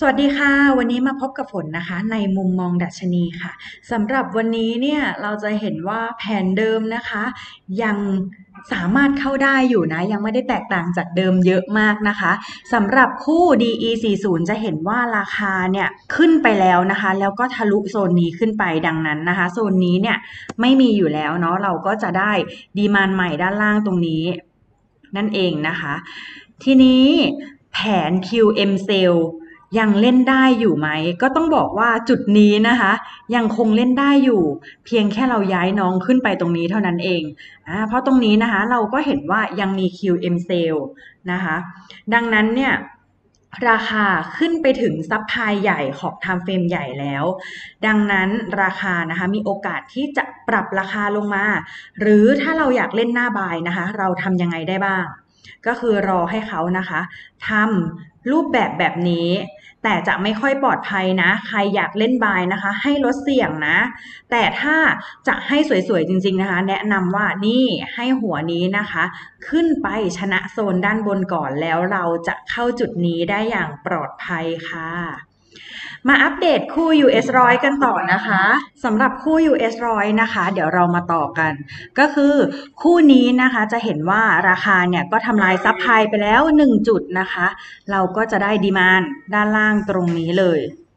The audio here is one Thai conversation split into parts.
สวัสดีค่ะวันนี้มาพบกับฝนนะคะในมุมมองดัชนีค่ะสำหรับวันนี้เนี่ยเราจะเห็นว่าแผนเดิมนะคะยังสามารถเข้าได้อยู่นะยังไม่ได้แตกต่างจากเดิมเยอะมากนะคะสำหรับคู่ DE40 จะเห็นว่าราคาเนี่ยขึ้นไปแล้วนะคะแล้วก็ทะลุโซนนี้ขึ้นไปดังนั้นนะคะโซนนี้เนี่ยไม่มีอยู่แล้วเนาะเราก็จะได้ดีมานด์ใหม่ด้านล่างตรงนี้นั่นเองนะคะทีนี้แผน QM Cellยังเล่นได้อยู่ไหมก็ต้องบอกว่าจุดนี้นะคะยังคงเล่นได้อยู่เพียงแค่เราย้ายน้องขึ้นไปตรงนี้เท่านั้นเองเพราะตรงนี้นะคะเราก็เห็นว่ายังมี QM Sale นะคะดังนั้นเนี่ยราคาขึ้นไปถึงซับไพลายใหญ่ของ Time Frame ใหญ่แล้วดังนั้นราคานะคะมีโอกาสที่จะปรับราคาลงมาหรือถ้าเราอยากเล่นหน้าบายนะคะเราทำยังไงได้บ้างก็คือรอให้เขานะคะทำรูปแบบนี้แต่จะไม่ค่อยปลอดภัยนะใครอยากเล่นบายนะคะให้ลดเสี่ยงนะแต่ถ้าจะให้สวยๆจริงๆนะคะแนะนำว่านี่ให้หัวนี้นะคะขึ้นไปชนะโซนด้านบนก่อนแล้วเราจะเข้าจุดนี้ได้อย่างปลอดภัยค่ะมาอัปเดตคู่ US 100กันต่อนะคะสำหรับคู่ US 100นะคะเดี๋ยวเรามาต่อกันก็คือคู่นี้นะคะจะเห็นว่าราคาเนี่ยก็ทำลายซับไพลายไปแล้ว1จุดนะคะเราก็จะได้ดีมานด์ด้านล่างตรงนี้เลย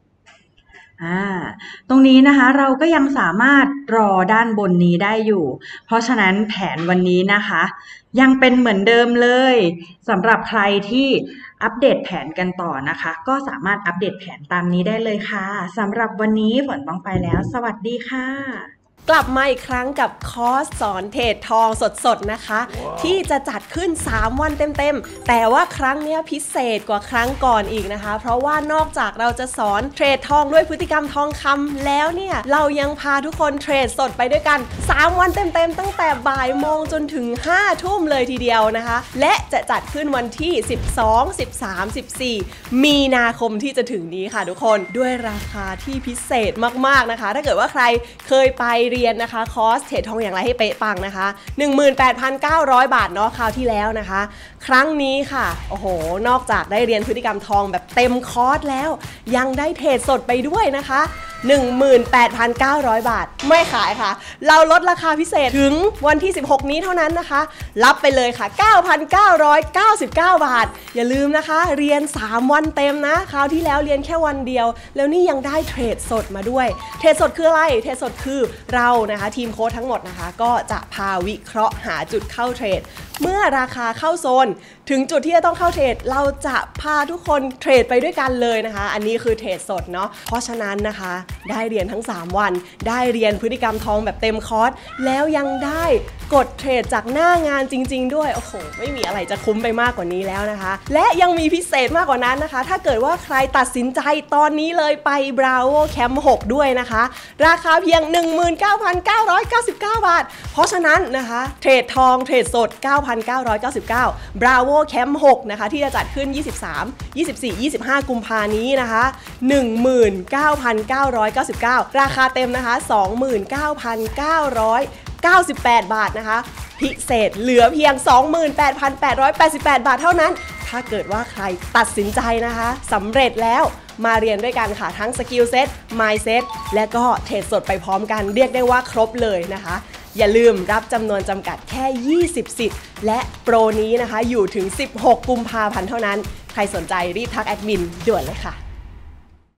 ตรงนี้นะคะเราก็ยังสามารถรอด้านบนนี้ได้อยู่เพราะฉะนั้นแผนวันนี้นะคะยังเป็นเหมือนเดิมเลยสำหรับใครที่อัปเดตแผนกันต่อนะคะก็สามารถอัปเดตแผนตามนี้ได้เลยค่ะสำหรับวันนี้ฝนต้องไปแล้วสวัสดีค่ะกลับมาอีกครั้งกับคอร์สสอนเทรดทองสดๆนะคะ ที่จะจัดขึ้น3วันเต็มๆแต่ว่าครั้งนี้พิเศษกว่าครั้งก่อนอีกนะคะเพราะว่านอกจากเราจะสอนเทรดทองด้วยพฤติกรรมทองคำแล้วเนี่ยเรายังพาทุกคนเทรดสดไปด้วยกัน3วันเต็มๆตั้งแต่บ่ายโมงจนถึง5ทุ่มเลยทีเดียวนะคะและจะจัดขึ้นวันที่12 13 14มีนาคมที่จะถึงนี้ค่ะทุกคนด้วยราคาที่พิเศษมากๆนะคะถ้าเกิดว่าใครเคยไปเรียนนะคะคอร์สเทรดทองอย่างไรให้เป๊ะปังนะคะ 18,900 บาทเนาะคราวที่แล้วนะคะครั้งนี้ค่ะโอ้โหนอกจากได้เรียนพฤติกรรมทองแบบเต็มคอร์สแล้วยังได้เทรดสดไปด้วยนะคะ 18,900 บาทไม่ขายค่ะเราลดราคาพิเศษถึงวันที่16นี้เท่านั้นนะคะรับไปเลยค่ะ 9,999 บาทอย่าลืมนะคะเรียน3วันเต็มนะคราวที่แล้วเรียนแค่วันเดียวแล้วนี่ยังได้เทรดสดมาด้วยเทรดสดคืออะไรเทรดสดคือเรานะคะทีมโค้ชทั้งหมดนะคะก็จะพาวิเคราะห์หาจุดเข้าเทรดเมื่อราคาเข้าโซนถึงจุดที่จะต้องเข้าเทรดเราจะพาทุกคนเทรดไปด้วยกันเลยนะคะอันนี้คือเทรดสดเนาะเพราะฉะนั้นนะคะได้เรียนทั้ง3วันได้เรียนพฤติกรรมทองแบบเต็มคอร์สแล้วยังได้กดเทรดจากหน้างานจริงๆด้วยโอ้โหไม่มีอะไรจะคุ้มไปมากกว่านี้แล้วนะคะและยังมีพิเศษมากกว่านั้นนะคะถ้าเกิดว่าใครตัดสินใจตอนนี้เลยไป Bravo Camp 6 ด้วยนะคะราคาเพียง 19,999 บาทเพราะฉะนั้นนะคะเทรดทองเทรดสด 9,999 Bravo Camp 6 นะคะที่จะจัดขึ้น 23, 24, 25 กุมภานี้นะคะ 19,999 ราคาเต็มนะคะ 29,998 บาทนะคะพิเศษเหลือเพียง 28,888 บาทเท่านั้นถ้าเกิดว่าใครตัดสินใจนะคะสำเร็จแล้วมาเรียนด้วยกันค่ะทั้งสกิลเซ็ต มายด์เซ็ตและก็เทรดสดไปพร้อมกันเรียกได้ว่าครบเลยนะคะอย่าลืมรับจำนวนจำกัดแค่20สิทธิ์และโปรนี้นะคะอยู่ถึง16กุมภาพันธ์เท่านั้นใครสนใจรีบทักแอดมินด่วนเลยค่ะ